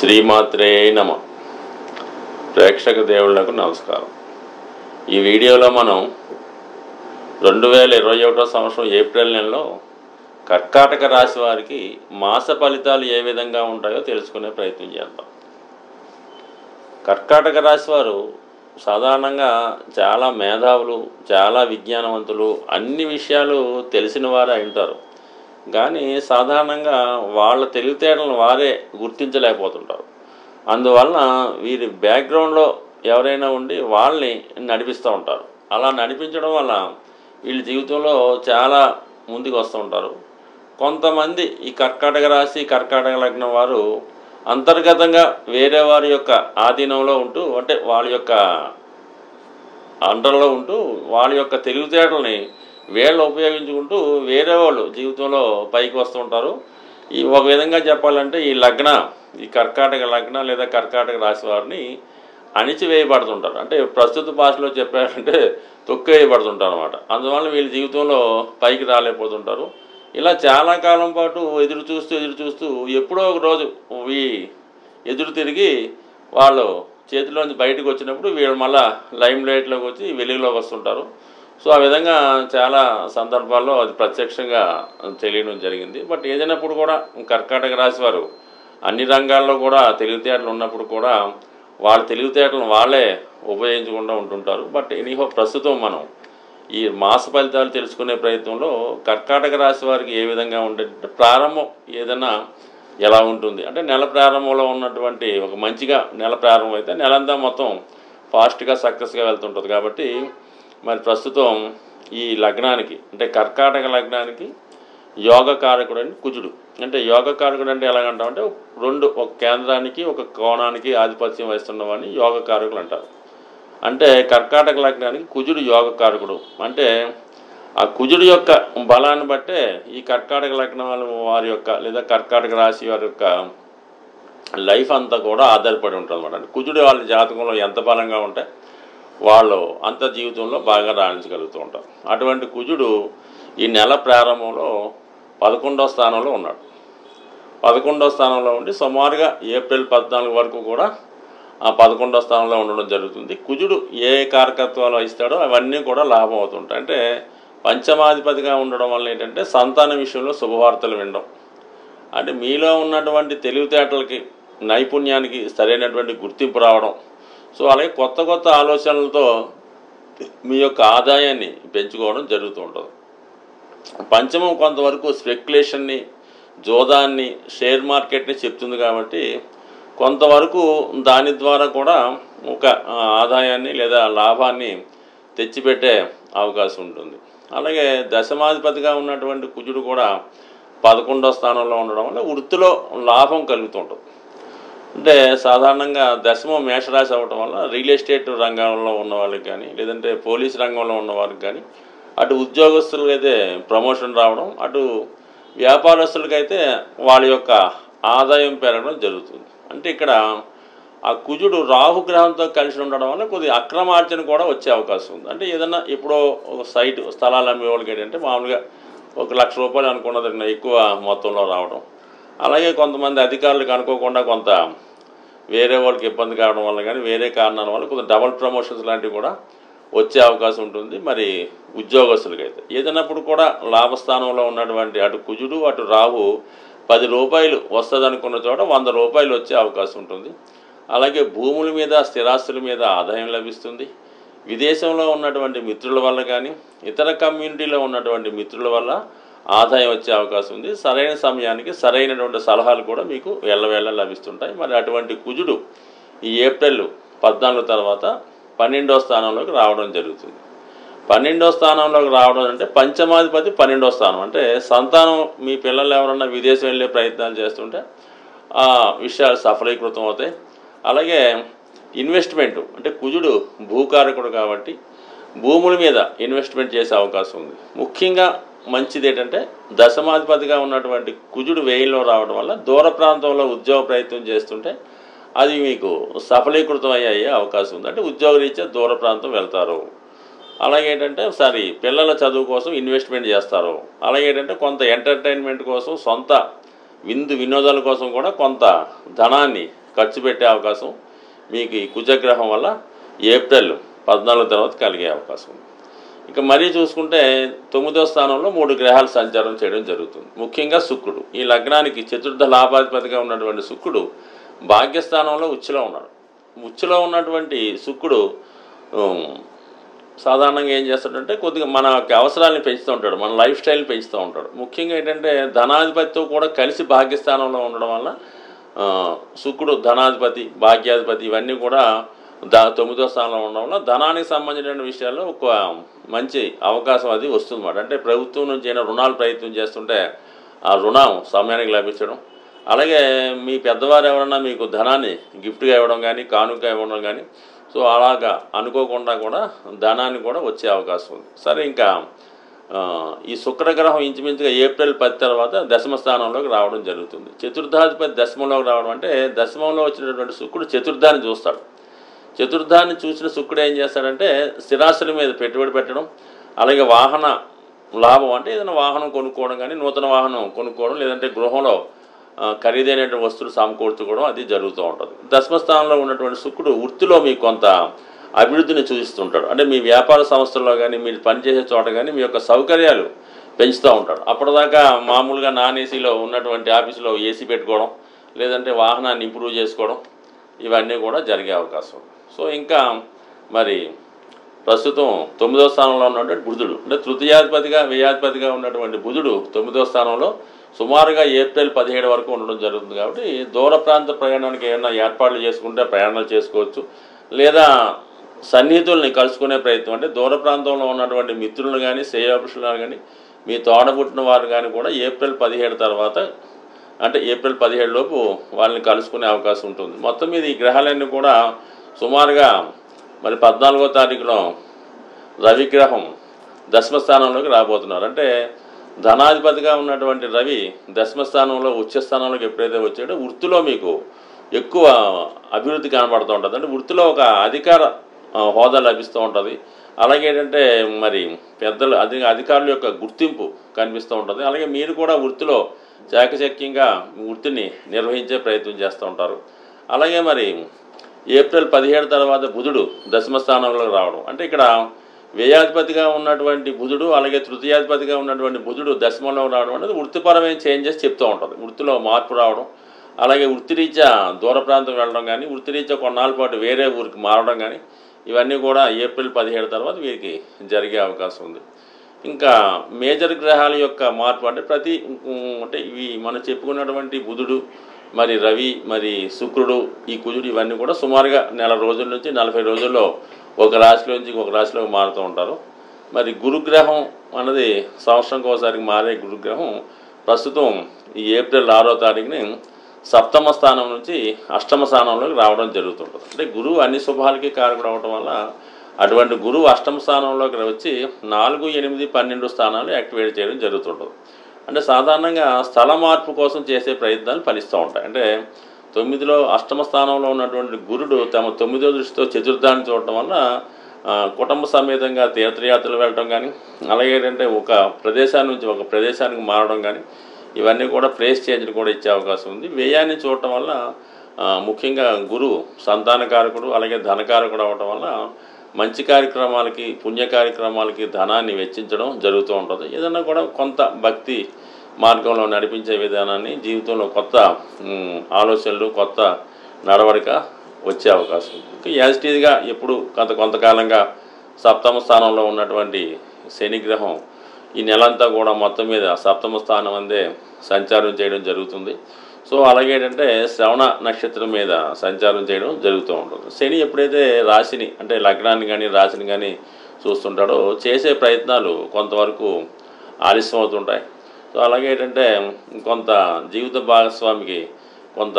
శ్రీమాత్రే నమ. ప్రేక్షక దేవుళ్లకు నమస్కారం. ఈ వీడియోలో మనం 2021 సంవత్సరం ఏప్రిల్ నెలలో కర్కాటక రాశి వారికి మాస ఫలితాలు ఏ విధంగా ఉంటాయో తెలుసుకునే ప్రయత్నం చేద్దాం. కర్కాటక రాశి వారు సాధారణంగా చాలా మేధావులు, చాలా విజ్ఞానవంతులు, అన్ని విషయాలు తెలిసిన వారే ఉంటారు. కానీ సాధారణంగా వాళ్ళ తెలివితేటలను వారే గుర్తించలేకపోతుంటారు. అందువలన వీరి బ్యాక్గ్రౌండ్లో ఎవరైనా ఉండి వాళ్ళని నడిపిస్తూ ఉంటారు. అలా నడిపించడం వల్ల వీళ్ళ జీవితంలో చాలా ముందుకు వస్తూ ఉంటారు. కొంతమంది ఈ కర్కాటక రాశి, కర్కాటక లగ్నం వారు అంతర్గతంగా వేరే వారి యొక్క ఆధీనంలో ఉంటూ, అంటే వాళ్ళ యొక్క అండర్లో ఉంటూ వాళ్ళ యొక్క తెలివితేటలని వీళ్ళు ఉపయోగించుకుంటూ వేరే వాళ్ళు జీవితంలో పైకి వస్తూ ఉంటారు. ఈ ఒక విధంగా చెప్పాలంటే ఈ కర్కాటక లగ్న లేదా కర్కాటక రాశి వారిని అణిచివేయబడుతుంటారు. అంటే ప్రస్తుత భాషలో చెప్పారంటే తొక్కివేయబడుతుంటారు అన్నమాట. అందువల్ల వీళ్ళ జీవితంలో పైకి రాలేకపోతుంటారు. ఇలా చాలా కాలం పాటు ఎదురు చూస్తూ ఎప్పుడో ఒక రోజు ఎదురు తిరిగి వాళ్ళు చేతిలోంచి బయటకు వచ్చినప్పుడు వీళ్ళు మళ్ళీ లైమ్ లైట్లోకి వచ్చి వెలుగులోకి వస్తుంటారు. సో ఆ విధంగా చాలా సందర్భాల్లో అది ప్రత్యక్షంగా తెలియడం జరిగింది. బట్ ఏదైనప్పుడు కూడా కర్కాటక రాశి వారు అన్ని రంగాల్లో కూడా తెలివితేటలు ఉన్నప్పుడు కూడా వాళ్ళ తెలివితేటలను వాళ్ళే ఉపయోగించకుండా ఉంటుంటారు. బట్ ఎనీహో ప్రస్తుతం మనం ఈ మాస ఫలితాలు తెలుసుకునే ప్రయత్నంలో కర్కాటక రాశి వారికి ఏ విధంగా ఉంటుంది, ప్రారంభం ఏదైనా ఎలా ఉంటుంది అంటే నెల ప్రారంభంలో ఉన్నటువంటి ఒక మంచిగా నెల ప్రారంభం అయితే నెలంతా మొత్తం ఫాస్ట్గా సక్సెస్గా వెళ్తుంటుంది. కాబట్టి మరి ప్రస్తుతం ఈ లగ్నానికి అంటే కర్కాటక లగ్నానికి యోగకారకుడు అని కుజుడు. అంటే యోగకారకుడు అంటే ఎలాగంటామంటే ఒక కేంద్రానికి ఒక కోణానికి ఆధిపత్యం వహిస్తున్న వాడిని యోగకారకులు అంటారు. అంటే కర్కాటక లగ్నానికి కుజుడు యోగకారకుడు. అంటే ఆ కుజుడు యొక్క బలాన్ని బట్టే ఈ కర్కాటక లగ్నం వారి యొక్క లేదా కర్కాటక రాశి వారి యొక్క లైఫ్ అంతా కూడా ఆధారపడి ఉంటుంది అన్నమాట. అంటే కుజుడు వాళ్ళ జాతకంలో ఎంత బలంగా ఉంటే వాళ్ళు అంత జీవితంలో బాగా రాణించగలుగుతూ ఉంటారు. అటువంటి కుజుడు ఈ నెల ప్రారంభంలో 11వ స్థానంలో ఉన్నాడు. 11వ స్థానంలో ఉండి సుమారుగా ఏప్రిల్ 14 వరకు కూడా ఆ 11వ స్థానంలో ఉండడం జరుగుతుంది. కుజుడు ఏ కారకత్వాలు ఇస్తాడో అవన్నీ కూడా లాభం అవుతుంటాయి. అంటే పంచమాధిపతిగా ఉండడం వల్ల ఏంటంటే సంతాన విషయంలో శుభవార్తలు వినడం, అంటే మీలో ఉన్నటువంటి తెలివితేటలకి, నైపుణ్యానికి సరైనటువంటి గుర్తింపు రావడం. సో అలాగే కొత్త ఆలోచనలతో మీ యొక్క ఆదాయాన్ని పెంచుకోవడం జరుగుతూ ఉంటుంది. పంచమం కొంతవరకు స్పెక్యులేషన్ని, జోదాన్ని, షేర్ మార్కెట్ని చెప్తుంది. కాబట్టి కొంతవరకు దాని ద్వారా కూడా ఒక ఆదాయాన్ని లేదా లాభాన్ని తెచ్చిపెట్టే అవకాశం ఉంటుంది. అలాగే దశమాధిపతిగా ఉన్నటువంటి కుజుడు కూడా 11వ స్థానంలో ఉండడం వల్ల వృత్తిలో లాభం కలుగుతుంటుంది. అంటే సాధారణంగా దశమం మేషరాశి అవ్వటం వల్ల రియల్ ఎస్టేట్ రంగంలో ఉన్న వాళ్ళకి కానీ, లేదంటే పోలీస్ రంగంలో ఉన్న వారికి కానీ, అటు ఉద్యోగస్తులకైతే ప్రమోషన్ రావడం, అటు వ్యాపారస్తులకైతే వాళ్ళ యొక్క ఆదాయం పెరగడం జరుగుతుంది. అంటే ఇక్కడ ఆ కుజుడు రాహుగ్రహంతో కలిసి ఉండడం వల్ల కొద్దిగా అక్రమార్జన కూడా వచ్చే అవకాశం ఉంది. అంటే ఏదన్నా ఎప్పుడో ఒక స్థలాలు అమ్మే వాళ్ళకి ఏంటంటే మామూలుగా ₹1,00,000 అనుకున్నది ఎక్కువ మొత్తంలో రావడం, అలాగే కొంతమంది అధికారులకు అనుకోకుండా కొంత వేరే వాళ్ళకి ఇబ్బంది కావడం వల్ల కానీ వేరే కారణాల వల్ల కొంత డబల్ ప్రమోషన్స్ లాంటివి కూడా వచ్చే అవకాశం ఉంటుంది. మరి ఉద్యోగస్తులకైతే ఏదైనప్పుడు కూడా లాభస్థానంలో ఉన్నటువంటి అటు కుజుడు అటు రాహు ₹10 వస్తుంది అనుకున్న చోట ₹100 వచ్చే అవకాశం ఉంటుంది. అలాగే భూముల మీద, స్థిరాస్తుల మీద ఆదాయం లభిస్తుంది. విదేశంలో ఉన్నటువంటి మిత్రుల వల్ల కానీ, ఇతర కమ్యూనిటీలో ఉన్నటువంటి మిత్రుల వల్ల ఆదాయం వచ్చే అవకాశం ఉంది. సరైన సమయానికి సరైనటువంటి సలహాలు కూడా మీకు ఎల్లవేళ లభిస్తుంటాయి. మరి అటువంటి కుజుడు ఈ ఏప్రిల్ 14 తర్వాత 12వ స్థానంలోకి రావడం జరుగుతుంది. 12వ స్థానంలోకి రావడం అంటే పంచమాధిపతి 12వ స్థానం. అంటే సంతానం, మీ పిల్లలు ఎవరన్నా విదేశం వెళ్ళే ప్రయత్నాలు చేస్తుంటే ఆ విషయాలు సఫలీకృతం అవుతాయి. అలాగే ఇన్వెస్ట్మెంట్ అంటే కుజుడు భూకారకుడు కాబట్టి భూముల మీద ఇన్వెస్ట్మెంట్ చేసే అవకాశం ఉంది. ముఖ్యంగా మంచిది ఏంటంటే దశమాధిపతిగా ఉన్నటువంటి కుజుడు వ్యయంలో రావడం వల్ల దూర ప్రాంతంలో ఉద్యోగ ప్రయత్నం చేస్తుంటే అది మీకు సఫలీకృతం అయ్యే అవకాశం ఉంది. అంటే ఉద్యోగరీత్యా దూర ప్రాంతం వెళ్తారు. అలాగే ఏంటంటే పిల్లల చదువు కోసం ఇన్వెస్ట్మెంట్ చేస్తారు. అలాగే ఏంటంటే కొంత ఎంటర్టైన్మెంట్ కోసం, సొంత వినోదాల కోసం కూడా కొంత ధనాన్ని ఖర్చు పెట్టే అవకాశం మీకు ఈ కుజగ్రహం వల్ల ఏప్రిల్ 14 తర్వాత కలిగే అవకాశం ఉంది. ఇక మరీ చూసుకుంటే 9వ స్థానంలో 3 గ్రహాలు సంచారం చేయడం జరుగుతుంది. ముఖ్యంగా శుక్రుడు ఈ లగ్నానికి చతుర్థ లాభాధిపతిగా ఉన్నటువంటి శుక్రుడు భాగ్యస్థానంలో ఉచ్చులో ఉన్నాడు. ఉచ్చులో ఉన్నటువంటి శుక్రుడు సాధారణంగా ఏం చేస్తాడంటే కొద్దిగా మన అవసరాలను పెంచుతూ ఉంటాడు, మన లైఫ్ స్టైల్ని పెంచుతూ ఉంటాడు. ముఖ్యంగా ఏంటంటే ధనాధిపతితో కూడా కలిసి భాగ్యస్థానంలో ఉండడం వల్ల శుక్రుడు ధనాధిపతి, భాగ్యాధిపతి ఇవన్నీ కూడా 9వ స్థానంలో ఉండడం వల్ల ధనానికి సంబంధించిన విషయాల్లో ఒక మంచి అవకాశం అది వస్తుందన్నమాట. అంటే ప్రభుత్వం నుంచి అయినా రుణాలు ప్రయత్నం చేస్తుంటే ఆ రుణం సమయానికి లభించడం, అలాగే మీ పెద్దవారు ఎవరన్నా మీకు ధనాన్ని గిఫ్ట్గా ఇవ్వడం కానీ కానుక ఇవ్వడం కానీ, సో అలాగా అనుకోకుండా కూడా ధనాన్ని కూడా వచ్చే అవకాశం ఉంది. సరే, ఇంకా ఈ శుక్రగ్రహం ఇంచుమించుగా ఏప్రిల్ 10 తర్వాత దశమ స్థానంలోకి రావడం జరుగుతుంది. చతుర్థాధిపతి దశమంలోకి రావడం అంటే దశమంలో వచ్చినటువంటి శుక్రుడు చతుర్థాన్ని చూస్తాడు. చతుర్థాన్ని చూసిన శుక్రుడు ఏం చేస్తాడంటే స్థిరాస్తుల మీద పెట్టుబడి పెట్టడం, అలాగే వాహన లాభం అంటే ఏదైనా వాహనం కొనుక్కోవడం కానీ, నూతన వాహనం కొనుక్కోవడం, లేదంటే గృహంలో ఖరీదైన వస్తువులు సమకూర్చుకోవడం అది జరుగుతూ ఉంటుంది. దశమ స్థానంలో ఉన్నటువంటి శుక్రుడు వృత్తిలో మీకు కొంత అభివృద్ధిని చూపిస్తుంటాడు. అంటే మీ వ్యాపార సంస్థల్లో కానీ, మీరు పనిచేసే చోట కానీ మీ యొక్క సౌకర్యాలు పెంచుతూ ఉంటాడు. అప్పటిదాకా మామూలుగా నాన్ ఏసీలో ఉన్నటువంటి ఆఫీసులో ఏసీ పెట్టుకోవడం, లేదంటే వాహనాన్ని ఇంప్రూవ్ చేసుకోవడం ఇవన్నీ కూడా జరిగే అవకాశం ఉంది. సో ఇంకా మరి ప్రస్తుతం 9వ స్థానంలో ఉన్నటువంటి బుధుడు, అంటే తృతీయాధిపతిగా వ్యయాధిపతిగా ఉన్నటువంటి బుధుడు 9వ స్థానంలో సుమారుగా ఏప్రిల్ 17 వరకు ఉండడం జరుగుతుంది. కాబట్టి దూర ప్రాంత ప్రయాణానికి ఏమైనా ఏర్పాట్లు చేసుకుంటే ప్రయాణాలు చేసుకోవచ్చు, లేదా సన్నిహితుల్ని కలుసుకునే ప్రయత్నం, అంటే దూర ప్రాంతంలో ఉన్నటువంటి మిత్రులు కానీ, శ్రేయోభిషులు కానీ, మీ తోడబుట్టిన వారు కానీ కూడా ఏప్రిల్ 17 తర్వాత, అంటే ఏప్రిల్ 17 లోపు వాళ్ళని కలుసుకునే అవకాశం ఉంటుంది. మొత్తం మీద ఈ గ్రహాలన్నీ కూడా సుమారుగా మరి 14వ తారీఖులో రవిగ్రహం దశమ స్థానంలోకి రాబోతున్నారు. అంటే ధనాధిపతిగా ఉన్నటువంటి రవి దశమ స్థానంలో ఉచ్చస్థానంలోకి ఎప్పుడైతే వచ్చాడో వృత్తిలో మీకు ఎక్కువ అభివృద్ధి కనబడుతూ ఉంటుంది. అంటే వృత్తిలో ఒక అధికార హోదా లభిస్తూ ఉంటుంది. అలాగే ఏంటంటే మరి పెద్దలు అధికారుల యొక్క గుర్తింపు కనిపిస్తూ ఉంటుంది. అలాగే మీరు కూడా వృత్తిలో చాకచక్యంగా వృత్తిని నిర్వహించే ప్రయత్నం చేస్తూ ఉంటారు. అలాగే మరి ఏప్రిల్ 17 తర్వాత బుధుడు దశమ స్థానంలోకి రావడం, అంటే ఇక్కడ వ్యయాధిపతిగా ఉన్నటువంటి బుధుడు, అలాగే తృతీయాధిపతిగా ఉన్నటువంటి బుధుడు దశమంలో రావడం అనేది వృత్తిపరమైన చేంజెస్ చెప్తూ ఉంటుంది. వృత్తిలో మార్పు రావడం, అలాగే వృత్తిరీత్యా దూర ప్రాంతం వెళ్ళడం కానీ, వృత్తిరీత్యా కొన్నాళ్ళ పాటు వేరే ఊరికి మారడం కానీ, ఇవన్నీ కూడా ఏప్రిల్ 17 తర్వాత వీరికి జరిగే అవకాశం ఉంది. ఇంకా మేజర్ గ్రహాల యొక్క మార్పు అంటే అంటే ఇవి మనం చెప్పుకున్నటువంటి బుధుడు, మరి రవి, మరి శుక్రుడు, ఈ కుజుడు ఇవన్నీ కూడా సుమారుగా నెల రోజుల నుంచి 40 రోజుల్లో ఒక రాశిలోంచి ఒక రాశిలోకి మారుతూ ఉంటారు. మరి గురుగ్రహం అన్నది సంవత్సరంకి ఒకసారి మారే గురుగ్రహం ప్రస్తుతం ఈ ఏప్రిల్ 6వ తారీఖుని సప్తమ స్థానం నుంచి అష్టమ స్థానంలోకి రావడం జరుగుతుంటుంది. అంటే గురువు అన్ని శుభాలకి కారకుడు అవడం వల్ల అటువంటి గురువు అష్టమ స్థానంలోకి వచ్చి 4, 8, 12 స్థానాలు యాక్టివేట్ చేయడం జరుగుతుంటుంది. అంటే సాధారణంగా స్థల మార్పు కోసం చేసే ప్రయత్నాలు ఫలిస్తూ ఉంటాయి. అంటే 9లో అష్టమ స్థానంలో ఉన్నటువంటి గురుడు తమ 9వ దృష్టితో చతుర్థాన్ని చూడటం వల్ల కుటుంబ సమేతంగా తీర్థయాత్రలు వెళ్ళడం కానీ, అలాగే ఏంటంటే ఒక ప్రదేశాన్ని నుంచి ఒక ప్రదేశానికి మారడం కానీ, ఇవన్నీ కూడా ప్లేస్ చేంజ్ కూడా ఇచ్చే అవకాశం ఉంది. వ్యయాన్ని చూడటం వల్ల ముఖ్యంగా గురువు సంతానకారకుడు, అలాగే ధనకారకుడు అవడం వల్ల మంచి కార్యక్రమాలకి, పుణ్య కార్యక్రమాలకి ధనాన్ని వెచ్చించడం జరుగుతూ ఉంటుంది. ఏదన్నా కూడా కొంత భక్తి మార్గంలో నడిపించే విధానాన్ని, జీవితంలో కొత్త ఆలోచనలు, కొత్త నడవడిక వచ్చే అవకాశం ఉంది. యాజిటీగా ఎప్పుడు కొంతకాలంగా సప్తమ స్థానంలో ఉన్నటువంటి శనిగ్రహం ఈ నెలంతా కూడా మొత్తం మీద సప్తమ స్థానం అందే సంచారం చేయడం జరుగుతుంది. సో అలాగే ఏంటంటే శ్రవణ నక్షత్రం మీద సంచారం చేయడం జరుగుతూ ఉంటుంది. శని ఎప్పుడైతే రాశిని, అంటే లగ్నాన్ని కానీ రాశిని కానీ చూస్తుంటాడో చేసే ప్రయత్నాలు కొంతవరకు ఆలస్యం అవుతుంటాయి. సో అలాగే ఏంటంటే కొంత జీవిత భాగస్వామికి కొంత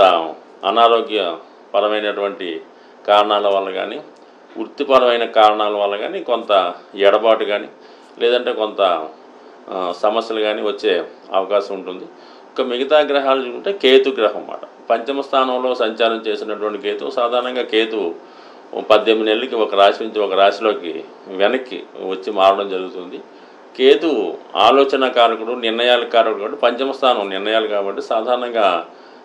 అనారోగ్యపరమైనటువంటి కారణాల వల్ల కానీ, వృత్తిపరమైన కారణాల వల్ల కానీ కొంత ఎడబాటు కానీ, లేదంటే కొంత సమస్యలు కానీ వచ్చే అవకాశం ఉంటుంది. ఇంకా మిగతా గ్రహాలు చూసుకుంటే కేతు గ్రహం అన్నమాట. పంచమ స్థానంలో సంచారం చేసినటువంటి కేతు, సాధారణంగా కేతు 18 నెలలకి ఒక రాశి నుంచి ఒక రాశిలోకి వెనక్కి వచ్చి మారడం జరుగుతుంది. కేతు ఆలోచన కారకుడు, నిర్ణయాల కారకుడు కాబట్టి పంచమ స్థానం నిర్ణయాలు కాబట్టి సాధారణంగా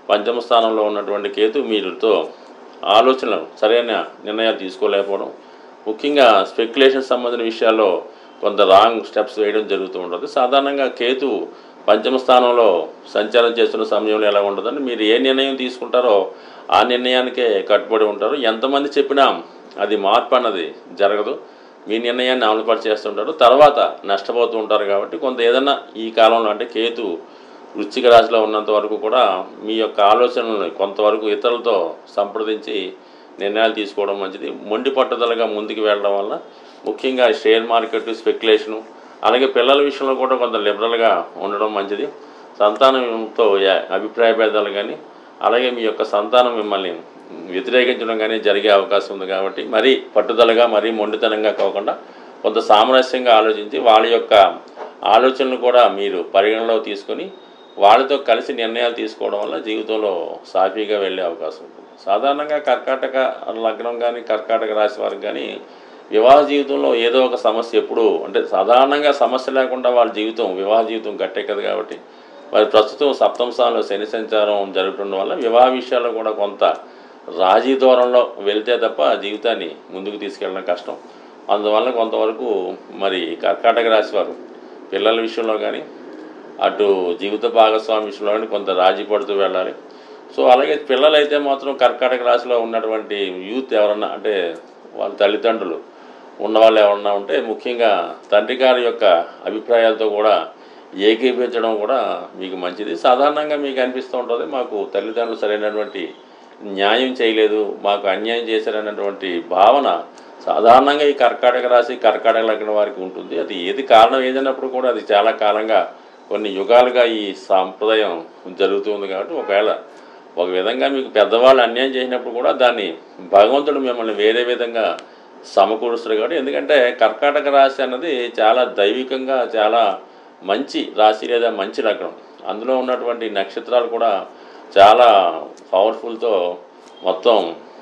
పంచమ స్థానంలో ఉన్నటువంటి కేతు మీరుతో ఆలోచనలు సరైన నిర్ణయాలు తీసుకోలేకపోవడం, ముఖ్యంగా స్పెక్యులేషన్ సంబంధించిన విషయాల్లో కొంత రాంగ్ స్టెప్స్ వేయడం జరుగుతూ ఉంటుంది. సాధారణంగా కేతు పంచమ స్థానంలో సంచారం చేస్తున్న సమయంలో ఎలా ఉంటుందని మీరు ఏ నిర్ణయం తీసుకుంటారో ఆ నిర్ణయానికే కట్టుబడి ఉంటారు. ఎంతమంది చెప్పినా అది మార్పు అన్నది జరగదు. మీ నిర్ణయాన్ని అమలుపరిచి చేస్తుంటారు, తర్వాత నష్టపోతూ ఉంటారు. కాబట్టి కొంత ఏదన్నా ఈ కాలంలో అంటే కేతు వృశ్చిక రాశిలో ఉన్నంత వరకు కూడా మీ యొక్క ఆలోచనలను కొంతవరకు ఇతరులతో సంప్రదించి నిర్ణయాలు తీసుకోవడం మంచిది. మొండి పట్టుదలగా ముందుకు వెళ్ళడం వల్ల ముఖ్యంగా షేర్ మార్కెట్, స్పెక్యులేషను, అలాగే పిల్లల విషయంలో కూడా కొంత లిబరల్గా ఉండడం మంచిది. సంతానంతో అభిప్రాయ భేదాలు కానీ అలాగే మీ యొక్క సంతానం మిమ్మల్ని వ్యతిరేకించడం కానీ జరిగే అవకాశం ఉంది. కాబట్టి మరీ పట్టుదలగా మరీ మొండితనంగా కాకుండా కొంత సామరస్యంగా ఆలోచించి వాళ్ళ యొక్క ఆలోచనలు కూడా మీరు పరిగణలో తీసుకొని వాళ్ళతో కలిసి నిర్ణయాలు తీసుకోవడం వల్ల జీవితంలో సాఫీగా వెళ్ళే అవకాశం ఉంటుంది. సాధారణంగా కర్కాటక లగ్నం కానీ కర్కాటక రాశి వారికి కానీ వివాహ జీవితంలో ఏదో ఒక సమస్య ఎప్పుడు అంటే సాధారణంగా సమస్య లేకుండా వాళ్ళ జీవితం వివాహ జీవితం గట్టెక్కదు. కాబట్టి మరి ప్రస్తుతం సప్తమ స్థానంలో శని సంచారం జరుగుతుండడం వల్ల వివాహ విషయాల్లో కూడా కొంత రాజీ దూరంలో వెళ్తే తప్ప జీవితాన్ని ముందుకు తీసుకెళ్ళడం కష్టం. అందువల్ల కొంతవరకు మరి కర్కాటక రాశి వారు పిల్లల విషయంలో కానీ అటు జీవిత భాగస్వామి విషయంలో కానీ కొంత రాజీ పడుతూ వెళ్ళాలి. సో అలాగే పిల్లలైతే మాత్రం కర్కాటక రాశిలో ఉన్నటువంటి యూత్ ఎవరన్నా అంటే వాళ్ళ తల్లిదండ్రులు ఉన్నవాళ్ళు ఎవరన్నా ఉంటే ముఖ్యంగా తండ్రి గారి యొక్క అభిప్రాయాలతో కూడా ఏకీపించడం కూడా మీకు మంచిది. సాధారణంగా మీకు అనిపిస్తూ ఉంటుంది మాకు తల్లిదండ్రులు సరైనటువంటి న్యాయం చేయలేదు, మాకు అన్యాయం చేశారన్నటువంటి భావన సాధారణంగా ఈ కర్కాటక రాశి కర్కాటక లగ్నం వారికి ఉంటుంది. అది ఏది కారణం ఏదైనప్పుడు కూడా అది చాలా కాలంగా కొన్ని యుగాలుగా ఈ సాంప్రదాయం జరుగుతుంది. కాబట్టి ఒకవేళ ఒక విధంగా మీకు పెద్దవాళ్ళు అన్యాయం చేసినప్పుడు కూడా దాన్ని భగవంతుడు మిమ్మల్ని వేరే విధంగా సమకూరుస్తారు. కాబట్టి ఎందుకంటే కర్కాటక రాశి అన్నది చాలా దైవికంగా చాలా మంచి రాశి లేదా మంచి లగ్నం. అందులో ఉన్నటువంటి నక్షత్రాలు కూడా చాలా పవర్ఫుల్తో మొత్తం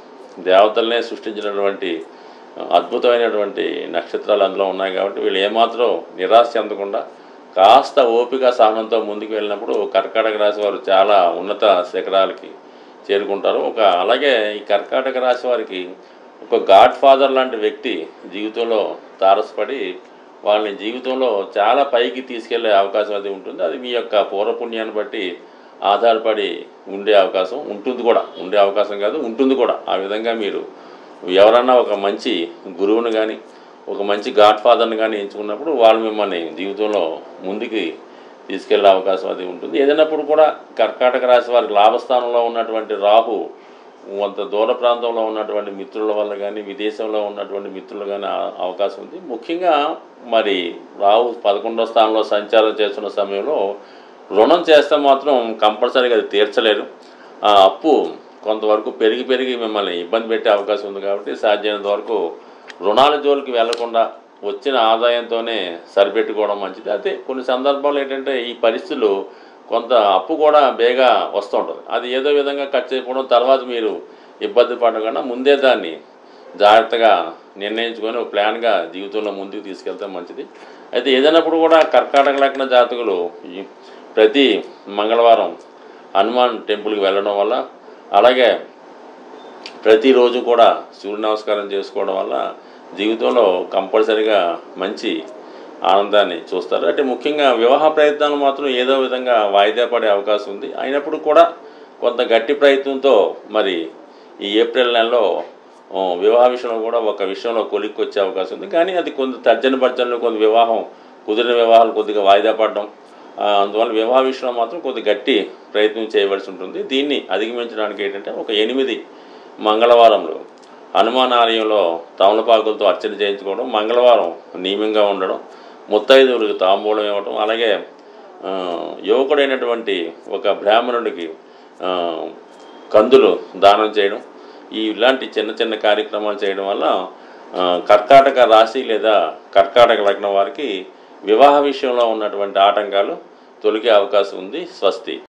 దేవతలనే సృష్టించినటువంటి అద్భుతమైనటువంటి నక్షత్రాలు అందులో ఉన్నాయి. కాబట్టి వీళ్ళు ఏమాత్రం నిరాశ చెందకుండా కాస్త ఓపిక సహనంతో ముందుకు వెళ్ళినప్పుడు కర్కాటక రాశి వారు చాలా ఉన్నత శిఖరాలకి చేరుకుంటారు. అలాగే ఈ కర్కాటక రాశి వారికి ఒక గాడ్ ఫాదర్ లాంటి వ్యక్తి జీవితంలో తారసపడి వాళ్ళని జీవితంలో చాలా పైకి తీసుకెళ్లే అవకాశం అది ఉంటుంది. అది మీ యొక్క పూర్వపుణ్యాన్ని బట్టి ఆధారపడి ఉండే అవకాశం ఉంటుంది కూడా. ఉండే అవకాశం కాదు, ఉంటుంది కూడా. ఆ విధంగా మీరు ఎవరన్నా ఒక మంచి గురువుని కానీ ఒక మంచి గాడ్ ఫాదర్ని కానీ ఎంచుకున్నప్పుడు వాళ్ళు మిమ్మల్ని జీవితంలో ముందుకి తీసుకెళ్లే అవకాశం అది ఉంటుంది. ఏదైనప్పుడు కూడా కర్కాటక రాశి వారికి లాభస్థానంలో ఉన్నటువంటి రాహు కొంత దూర ప్రాంతంలో ఉన్నటువంటి మిత్రుల వల్ల కానీ విదేశంలో ఉన్నటువంటి మిత్రులు కానీ అవకాశం ఉంది. ముఖ్యంగా మరి రాహు 11వ స్థానంలో సంచారం చేస్తున్న సమయంలో రుణం చేస్తే మాత్రం కంపల్సరీగా అది తీర్చలేరు. ఆ అప్పు కొంతవరకు పెరిగి మిమ్మల్ని ఇబ్బంది పెట్టే అవకాశం ఉంది. కాబట్టి సాధ్యమైనంత వరకు రుణాల జోలికి వెళ్లకుండా వచ్చిన ఆదాయంతోనే సరిపెట్టుకోవడం మంచిది. అయితే కొన్ని సందర్భాలు ఏంటంటే ఈ పరిస్థితులు కొంత అప్పు కూడా బేగా వస్తూ ఉంటుంది. అది ఏదో విధంగా ఖర్చు అయిపోవడం తర్వాత మీరు ఇబ్బంది పడకుండా ముందే దాన్ని జాగ్రత్తగా నిర్ణయించుకొని ఒక ప్లాన్గా జీవితంలో ముందుకు తీసుకెళ్తే మంచిది. అయితే ఏదైనప్పుడు కూడా కర్కాటక లగ్న జాతకులు ప్రతి మంగళవారం హనుమాన్ టెంపుల్కి వెళ్ళడం వల్ల అలాగే ప్రతిరోజు కూడా సూర్య నమస్కారం చేసుకోవడం వల్ల జీవితంలో కంపల్సరీగా మంచి ఆనందాన్ని చూస్తారు. అంటే ముఖ్యంగా వివాహ ప్రయత్నాలు మాత్రం ఏదో విధంగా వాయిదా పడే అవకాశం ఉంది. అయినప్పుడు కూడా కొంత గట్టి ప్రయత్నంతో మరి ఈ ఏప్రిల్ నెలలో వివాహ విషయంలో కూడా ఒక విషయంలో కొలిక్కి వచ్చే అవకాశం ఉంది. కానీ అది కొంత తర్జన భర్జనలు కొంత కుదిరిన వివాహాలు కొద్దిగా వాయిదా పడడం, అందువల్ల వివాహ విషయంలో మాత్రం కొద్ది గట్టి ప్రయత్నం చేయవలసి ఉంటుంది. దీన్ని అధిగమించడానికి ఏంటంటే ఒక 8 మంగళవారంలో హనుమాన్ ఆలయంలో తమలపాకులతో అర్చన చేయించుకోవడం, మంగళవారం నియమంగా ఉండడం, ముత్తైదువులకు తాంబూలం ఇవ్వడం, అలాగే యువకుడైనటువంటి ఒక బ్రాహ్మణుడికి కందులు దానం చేయడం, ఇలాంటి చిన్న కార్యక్రమాలు చేయడం వల్ల కర్కాటక రాశి లేదా కర్కాటక లగ్నం వారికి వివాహ విషయంలో ఉన్నటువంటి ఆటంకాలు తొలగే అవకాశం ఉంది. స్వస్తి.